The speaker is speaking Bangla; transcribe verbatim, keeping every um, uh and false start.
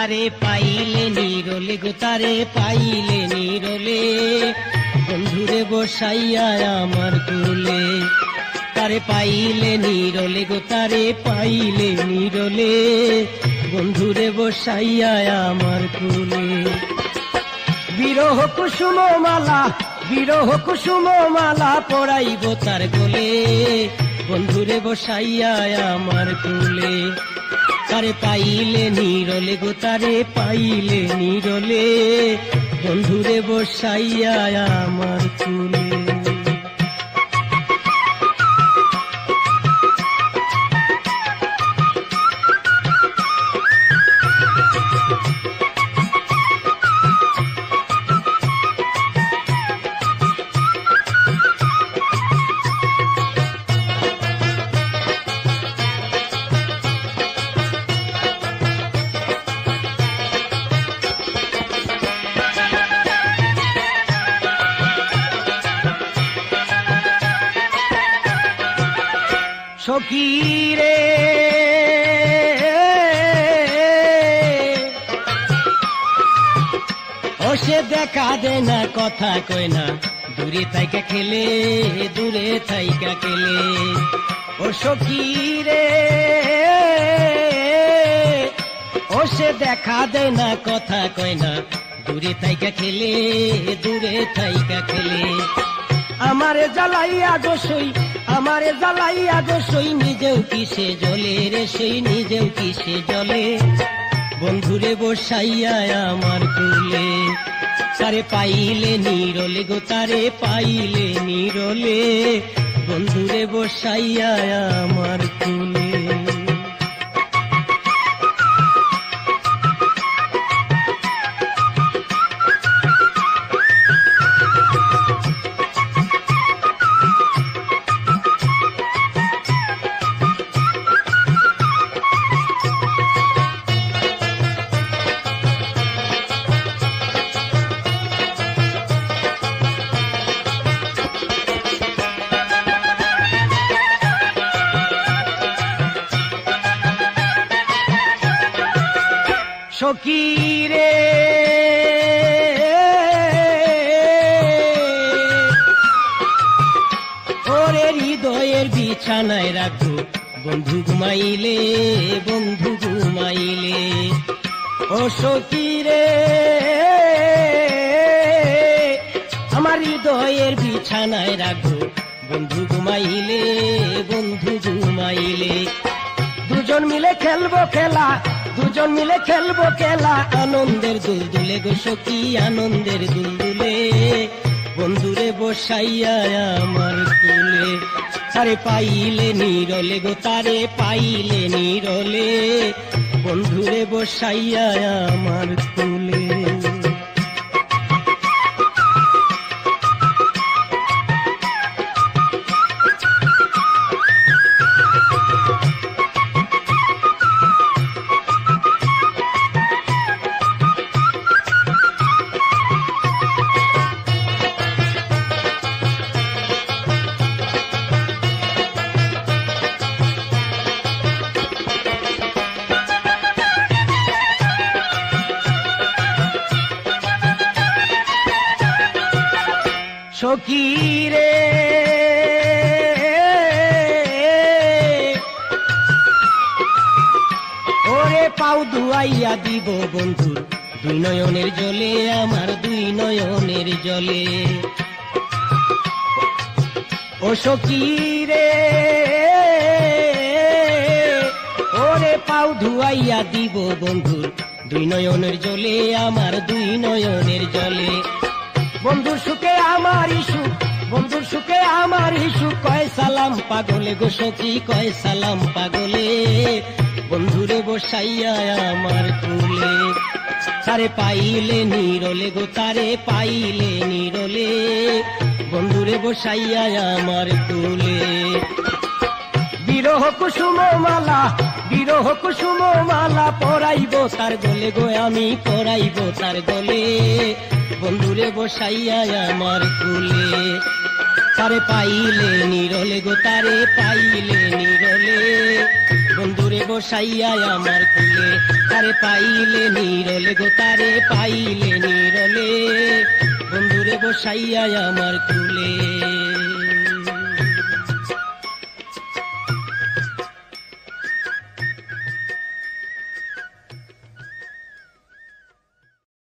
তারে পাইলে নিরলে গো তারে পাইলে নিরলে বন্ধুরে বসাইয়া আমার কুলে তারে পাইলে নিরলে গো তারে পাইলে নিরলে বন্ধুরে বসাইয়া আমার কুলে বিরহ কুসুম মালা বিরহ কুসুম মালা পরাইব তার গলে বন্ধুরে বসাইয়া আমার কুলে তারে পাইলে নিরলে গো তারে পাইলে নিরলে বন্ধুরে বসাইয়া আমার কুলে সখী রে ও সে দেখা দে না কথা কয় না দূরে থাইকা খেলে দূরে থাইকা খেলে ও সখী রে ও সে দেখা দে না কথা কয় না দূরে থাইকা খেলে দূরে থাইকা খেলে আমারে জ্বালাইয়া গোসই আমারে জ্বালাইয়া গোসই নিজেও কিসে জ্বলে রে সেই নিজেও কিসে জ্বলে বন্ধুরে বসাইয়া আমার কুলে তারে পাইলে নিরলে গো তারে পাইলে নিরলে বন্ধুরে বসাইয়া আমার কুলে সখী রে ওরে হৃদয়ের বিছানায় রাখো বন্ধু ঘুমাইলে বন্ধু ঘুমাইলে ও সখী রে আমার হৃদয়ের বিছানায় রাখো বন্ধু ঘুমাইলে বন্ধু ঘুমাইলে দুজন মিলে খেলবো খেলা দুজন মিলে খেলবো খেলা আনন্দের দুলদুলে গো সখী আনন্দের দুলদুলে বন্ধুরে বসাইয়া আমার কুলে তারে পাইলে নিরলে গো তারে পাইলে নিরলে বন্ধুরে বসাইয়া আমার কুলে সখী রে ওরে পাও ধুয়াইয়া দিব বন্ধু দুই নয়নের জলে আমার দুই নয়নের জলে ও সখী রে ওরে পাও ধুয়াইয়া দিব বন্ধু দুই নয়নের জলে আমার দুই নয়নের জলে বন্ধুর সুখে আমার সুখ বন্ধুর সুখে আমার সুখ কয় সালাম পাগলে গো সখী কয় সালাম পাগলে বন্ধুরে বসাইয়া আমার কুলে তারে পাইলে নিরলে গো তারে পাইলে নিরলে বন্ধুরে বসাইয়া আমার কুলে বিরহ কুসুম মালা বিরহ কুসুম মালা পরাইব তার গলে গো আমি পরাইব তার গলে বন্ধুরে বসাইয়া আমার কুলে তারে পাইলে নিরলে গো তারে পাইলে নিরলে বন্ধুরে বসাইয়া আমার কুলে, তারে পাইলে নিরলে গো তারে পাইলে নিরলে, বন্ধুরে বসাইয়া আমার কুলে।